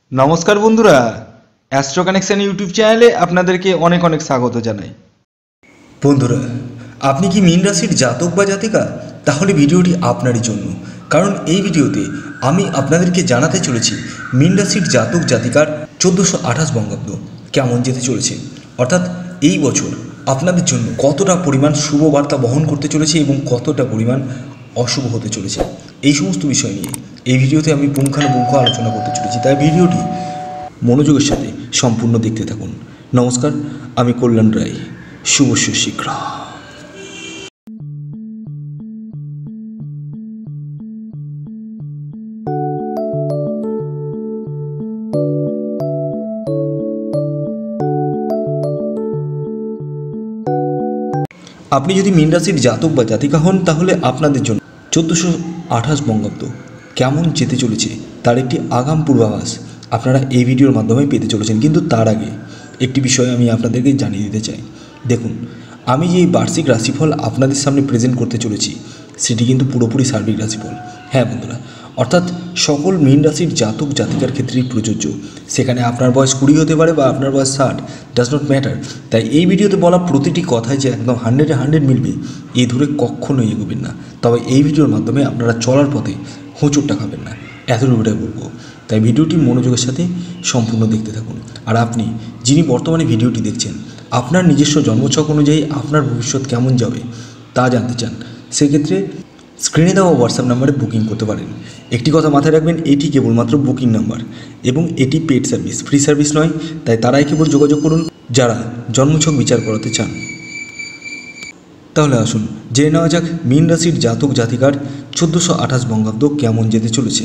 নমস্কার বন্ধুরা, astro connection YouTube চ্যানেলে আপনাদেরকে অনেক অনেক স্বাগত জানাই। বন্ধুরা, আপনি কি মীন রাশির জাতক বা জাতিকা? তাহলে ভিডিওটি আপনারই জন্য, কারণ এই ভিডিওতে আমি আপনাদেরকে জানাতে চলেছি মীন রাশির জাতক জাতিকার 1428 বঙ্গাব্দ কেমন যেতে চলেছে, অর্থাৎ এই বছর আপনাদের জন্য কতটা পরিমাণ শুভ বার্তা বহন করতে চলেছে এবং কতটা পরিমাণ অশুভ হতে চলেছে, এই সমস্ত বিষয় নিয়ে এই ভিডিওতে আমি পুঙ্খানুপুঙ্খ আলোচনা করতে চলেছি। তাই ভিডিওটি মনোযোগের সাথে সম্পূর্ণ দেখতে থাকুন। নমস্কার, আমি কল্যাণ রায়। শুভ শীঘ্র। আপনি যদি মীন রাশির জাতক বা জাতিকা হন, তাহলে আপনাদের জন্য 1428 বঙ্গাব্দ কেমন যেতে চলেছে তার একটি আগাম পূর্বাভাস আপনারা এই ভিডিওর মাধ্যমে পেতে চলেছেন। কিন্তু তার আগে একটি বিষয় আমি আপনাদেরকে জানিয়ে দিতে চাই। দেখুন, আমি যে বার্ষিক রাশিফল আপনাদের সামনে প্রেজেন্ট করতে চলেছি সেটি কিন্তু পুরোপুরি সার্বিক রাশিফল। হ্যাঁ বন্ধুরা, অর্থাৎ সকল মীন রাশির জাতক জাতিকার ক্ষেত্রেই প্রযোজ্য। সেখানে আপনার বয়স 20 হতে পারে বা আপনার বয়স 60, ডাজ নট ম্যাটার। তাই এই ভিডিওতে বলা প্রতিটি কথাই যে একদম 100-এ 100 মিলবে এই ধরে কখনোই এগোবেন না। তবে এই ভিডিওর মাধ্যমে আপনারা চলার পথে হোঁচটটা খাবেন না, এতটুকুটাই বলবো। তাই ভিডিওটি মনোযোগের সাথে সম্পূর্ণ দেখতে থাকুন। আর আপনি যিনি বর্তমানে ভিডিওটি দেখছেন, আপনার নিজস্ব জন্মছক অনুযায়ী আপনার ভবিষ্যৎ কেমন যাবে তা জানতে চান, সেক্ষেত্রে স্ক্রিনে দেওয়া হোয়াটসঅ্যাপ নাম্বারে বুকিং করতে পারেন। একটি কথা মাথায় রাখবেন, এটি কেবলমাত্র বুকিং নাম্বার এবং এটি পেড সার্ভিস, ফ্রি সার্ভিস নয়। তাই তারাই কেবল যোগাযোগ করুন যারা জন্মছক বিচার করাতে চান। তাহলে আসুন জেনে নেওয়া যাক মীন রাশির জাতক জাতিকার 1428 বঙ্গাব্দ কেমন যেতে চলেছে।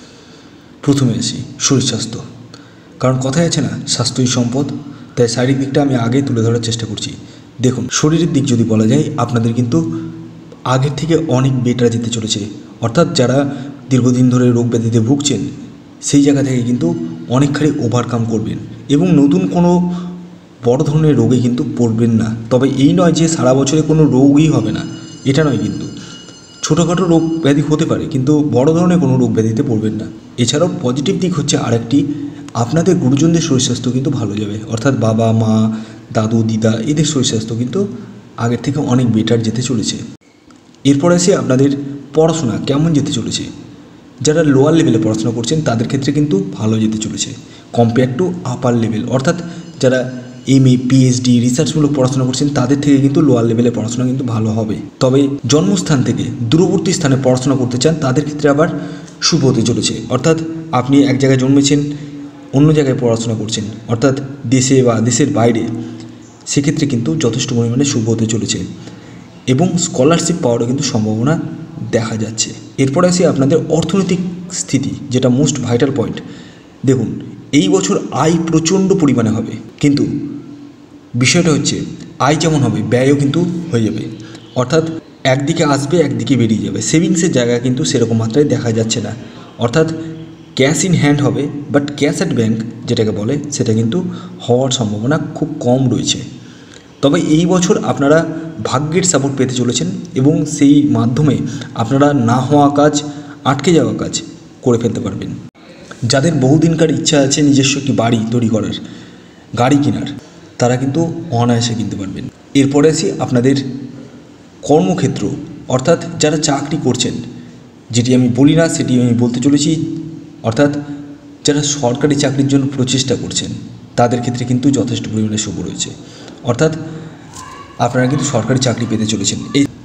প্রথমে আসি শরীর স্বাস্থ্য, কারণ কথাই আছে না, স্বাস্থ্যই সম্পদ। তাই শারীরিক দিকটা আমি আগে তুলে ধরার চেষ্টা করছি। দেখুন, শরীরের দিক যদি বলা যায়, আপনাদের কিন্তু আগের থেকে অনেক বেটার যেতে চলেছে। অর্থাৎ যারা দীর্ঘদিন ধরে রোগ ব্যাধিতে ভুগছেন সেই জায়গা থেকে কিন্তু অনেকখানি ওভারকাম করবেন এবং নতুন কোনো বড় ধরনের রোগে কিন্তু পড়বেন না। তবে এই নয় যে সারা বছরে কোনো রোগই হবে না, এটা নয়। কিন্তু ছোটোখাটো রোগ ব্যাধি হতে পারে, কিন্তু বড় ধরনের কোনো রোগ ব্যাধিতে পড়বেন না। এছাড়াও পজিটিভ দিক হচ্ছে আরেকটি, আপনাদের গুরুজনদের শরীর স্বাস্থ্য কিন্তু ভালো যাবে। অর্থাৎ বাবা মা, দাদু দিদা, এদের শরীর স্বাস্থ্য কিন্তু আগের থেকে অনেক বেটার যেতে চলেছে। এরপর আসি আপনাদের পড়াশোনা কেমন যেতে চলেছে। যারা লোয়ার লেভেলে পড়াশোনা করছেন তাদের ক্ষেত্রে কিন্তু ভালো যেতে চলেছে কম্পেয়ার টু আপার লেভেল। অর্থাৎ যারা MA PhD রিসার্চমূলক পড়াশোনা করছেন তাদের থেকে কিন্তু লোয়ার লেভেলে পড়াশোনা কিন্তু ভালো হবে। তবে জন্মস্থান থেকে দূরবর্তী স্থানে পড়াশোনা করতে চান তাদের ক্ষেত্রে আবার শুভ হতে চলেছে। অর্থাৎ আপনি এক জায়গায় জন্মেছেন, অন্য জায়গায় পড়াশোনা করছেন, অর্থাৎ দেশে বা দেশের বাইরে, সেক্ষেত্রে কিন্তু যথেষ্ট পরিমাণে শুভ হতে চলেছে এবং স্কলারশিপ পাওয়ারও কিন্তু সম্ভাবনা দেখা যাচ্ছে। এরপরে আসি আপনাদের অর্থনৈতিক স্থিতি, যেটা মোস্ট ভাইটাল পয়েন্ট। দেখুন, এই বছর আয় প্রচণ্ড পরিমাণে হবে, কিন্তু বিষয়টা হচ্ছে আয় যেমন হবে ব্যয়ও কিন্তু হয়ে যাবে। অর্থাৎ একদিকে আসবে একদিকে বেরিয়ে যাবে। সেভিংসের জায়গা কিন্তু সেরকম মাত্রায় দেখা যাচ্ছে না। অর্থাৎ ক্যাশ ইন হ্যান্ড হবে, বাট ক্যাশ অ্যাট ব্যাঙ্ক যেটাকে বলে সেটা কিন্তু হওয়ার সম্ভাবনা খুব কম রয়েছে। তবে এই বছর আপনারা ভাগ্যের সাপোর্ট পেতে চলেছেন এবং সেই মাধ্যমে আপনারা না হওয়া কাজ, আটকে যাওয়া কাজ করে ফেলতে পারবেন। যাদের বহুদিনকার ইচ্ছা আছে নিজস্ব একটি বাড়ি তৈরি করার, গাড়ি কেনার, তারা কিন্তু অনায়াসে কিনতে পারবেন। এরপরে আসি আপনাদের কর্মক্ষেত্র, অর্থাৎ যারা চাকরি করছেন, যেটি আমি বলি না সেটি আমি বলতে চলেছি। অর্থাৎ যারা সরকারি চাকরির জন্য প্রচেষ্টা করছেন তাদের ক্ষেত্রে কিন্তু যথেষ্ট পরিমাণে শুভ রয়েছে। অর্থাৎ আপনারা কিন্তু সরকারি চাকরি পেতে চলেছেন।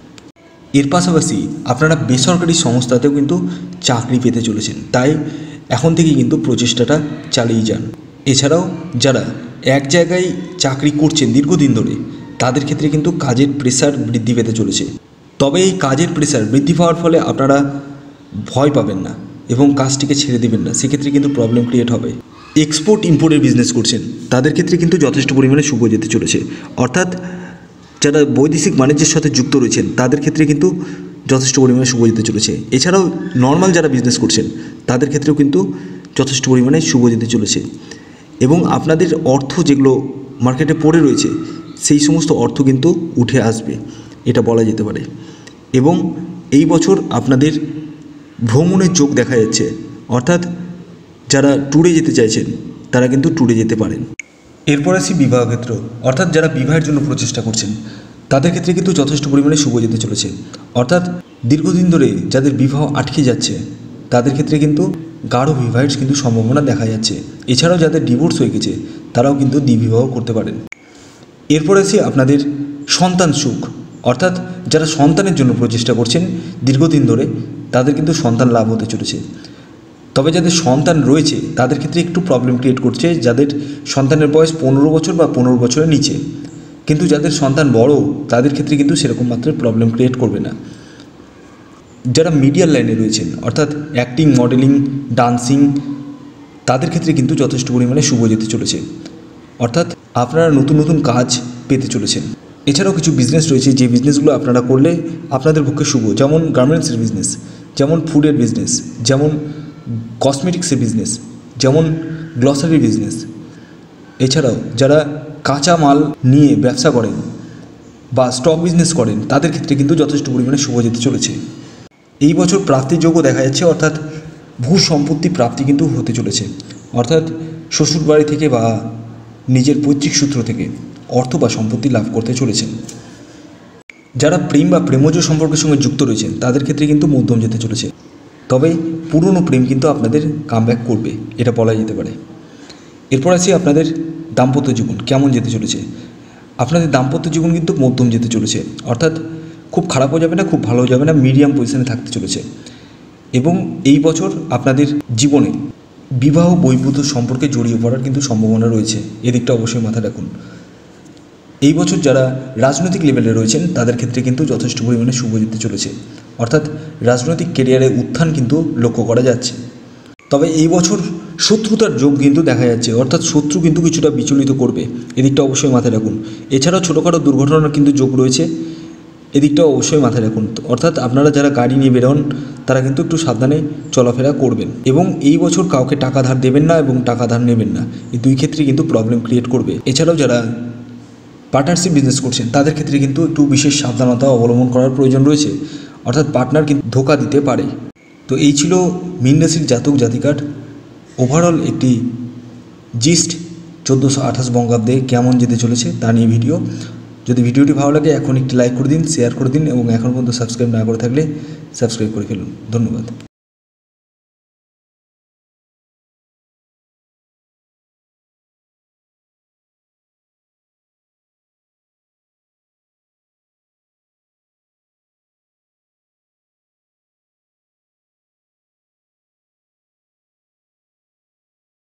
এর পাশাপাশি আপনারা বেসরকারি সংস্থাতেও কিন্তু চাকরি পেতে চলেছেন। তাই এখন থেকেই কিন্তু প্রচেষ্টাটা চালিয়ে যান। এছাড়াও যারা এক জায়গায় চাকরি করছেন দীর্ঘদিন ধরে, তাদের ক্ষেত্রে কিন্তু কাজের প্রেশার বৃদ্ধি পেতে চলেছে। তবে এই কাজের প্রেশার বৃদ্ধি পাওয়ার ফলে আপনারা ভয় পাবেন না এবং কাজটিকে ছেড়ে দেবেন না, সেক্ষেত্রে কিন্তু প্রবলেম ক্রিয়েট হবে। এক্সপোর্ট ইম্পোর্টের বিজনেস করছেন তাদের ক্ষেত্রে কিন্তু যথেষ্ট পরিমাণে শুভ যেতে চলেছে। অর্থাৎ যারা বৈদেশিক বাণিজ্যের সাথে যুক্ত রয়েছেন তাদের ক্ষেত্রে কিন্তু যথেষ্ট পরিমাণে শুভ যেতে চলেছে। এছাড়াও নর্মাল যারা বিজনেস করছেন তাদের ক্ষেত্রেও কিন্তু যথেষ্ট পরিমাণে শুভ যেতে চলেছে এবং আপনাদের অর্থ যেগুলো মার্কেটে পড়ে রয়েছে সেই সমস্ত অর্থ কিন্তু উঠে আসবে, এটা বলা যেতে পারে। এবং এই বছর আপনাদের ভ্রমণের যোগ দেখা যাচ্ছে। অর্থাৎ যারা ট্যুরে যেতে চাইছেন তারা কিন্তু ট্যুরে যেতে পারেন। এরপর আসি বিবাহ ক্ষেত্র, অর্থাৎ যারা বিবাহের জন্য প্রচেষ্টা করছেন তাদের ক্ষেত্রে কিন্তু যথেষ্ট পরিমাণে শুভ যেতে চলেছে। অর্থাৎ দীর্ঘদিন ধরে যাদের বিবাহ আটকে যাচ্ছে তাদের ক্ষেত্রে কিন্তু গাঢ় বিবাহের কিন্তু সম্ভাবনা দেখা যাচ্ছে। এছাড়াও যাদের ডিভোর্স হয়ে গেছে তারাও কিন্তু দ্বিবিবাহ করতে পারেন। এরপর আসি আপনাদের সন্তান সুখ, অর্থাৎ যারা সন্তানের জন্য প্রচেষ্টা করছেন দীর্ঘদিন ধরে তাদের কিন্তু সন্তান লাভ হতে চলেছে। তবে যাদের সন্তান রয়েছে তাদের ক্ষেত্রে একটু প্রবলেম ক্রিয়েট করছে, যাদের সন্তানের বয়স 15 বছর বা 15 বছরের নিচে। কিন্তু যাদের সন্তান বড় তাদের ক্ষেত্রে কিন্তু সেরকম মাত্রায় প্রবলেম ক্রিয়েট করবে না। যারা মিডিয়ার লাইনে রয়েছেন অর্থাৎ অ্যাক্টিং, মডেলিং, ডান্সিং, তাদের ক্ষেত্রে কিন্তু যথেষ্ট পরিমাণে শুভ যেতে চলেছে। অর্থাৎ আপনারা নতুন নতুন কাজ পেতে চলেছেন। এছাড়াও কিছু বিজনেস রয়েছে যে বিজনেসগুলো আপনারা করলে আপনাদের পক্ষে শুভ, যেমন গার্মেন্টসের বিজনেস, যেমন ফুডের বিজনেস, যেমন কসমেটিক্সের বিজনেস, যেমন গ্লসারি বিজনেস। এছাড়াও যারা কাঁচা মাল নিয়ে ব্যবসা করেন বা স্টক বিজনেস করেন তাদের ক্ষেত্রে কিন্তু যথেষ্ট পরিমাণে শুভ যেতে চলেছে। এই বছর প্রাপ্তির যোগ্য দেখা যাচ্ছে, অর্থাৎ ভূ সম্পত্তি প্রাপ্তি কিন্তু হতে চলেছে। অর্থাৎ শ্বশুর বাড়ি থেকে বা নিজের পৈতৃক সূত্র থেকে অর্থ বা সম্পত্তি লাভ করতে চলেছেন। যারা প্রেম বা প্রেমজ সম্পর্কের সঙ্গে যুক্ত রয়েছেন তাদের ক্ষেত্রে কিন্তু মধ্যম যেতে চলেছে। তবে পুরনো প্রেম কিন্তু আপনাদের কামব্যাক করবে, এটা বলা যেতে পারে। এরপর আসি আপনাদের দাম্পত্য জীবন কেমন যেতে চলেছে। আপনাদের দাম্পত্য জীবন কিন্তু মধ্যম যেতে চলেছে, অর্থাৎ খুব খারাপও যাবে না, খুব ভালোও যাবে না, মিডিয়াম পজিশনে থাকতে চলেছে। এবং এই বছর আপনাদের জীবনে বিবাহ বহির্ভূত সম্পর্কে জড়িয়ে পড়ার কিন্তু সম্ভাবনা রয়েছে, এদিকটা অবশ্যই মাথায় রাখুন। এই বছর যারা রাজনৈতিক লেভেলে রয়েছেন তাদের ক্ষেত্রে কিন্তু যথেষ্ট পরিমাণে শুভ যেতে চলেছে, অর্থাৎ রাজনৈতিক কেরিয়ারে উত্থান কিন্তু লক্ষ্য করা যাচ্ছে। তবে এই বছর শত্রুতার যোগ কিন্তু দেখা যাচ্ছে, অর্থাৎ শত্রু কিন্তু কিছুটা বিচলিত করবে, এদিকটা অবশ্যই মাথায় রাখুন। এছাড়াও ছোটোখাটো দুর্ঘটনার কিন্তু যোগ রয়েছে, এদিকটাও অবশ্যই মাথায় রাখুন। অর্থাৎ আপনারা যারা গাড়ি নিয়ে বেরোন তারা কিন্তু একটু সাবধানে চলাফেরা করবেন। এবং এই বছর কাউকে টাকা ধার দেবেন না এবং টাকা ধার নেবেন না, এই দুই ক্ষেত্রে কিন্তু প্রবলেম ক্রিয়েট করবে। এছাড়াও যারা পার্টনারশিপ বিজনেস করছেন তাদের ক্ষেত্রে কিন্তু একটু বিশেষ সাবধানতা অবলম্বন করার প্রয়োজন রয়েছে, অর্থাৎ পার্টনার কিন্তু ধোঁকা দিতে পারে। তো এই ছিল মীন রাশির জাতক জাতিকার ওভারঅল একটি জিস্ট 1428 বঙ্গাব্দে কেমন যেতে চলেছে তা নিয়ে ভিডিও। যদি ভিডিওটি ভালো লাগে এখন একটি লাইক করে দিন, শেয়ার করে দিন এবং এখন পর্যন্ত সাবস্ক্রাইব না করে থাকলে সাবস্ক্রাইব করে ফেলুন। ধন্যবাদ।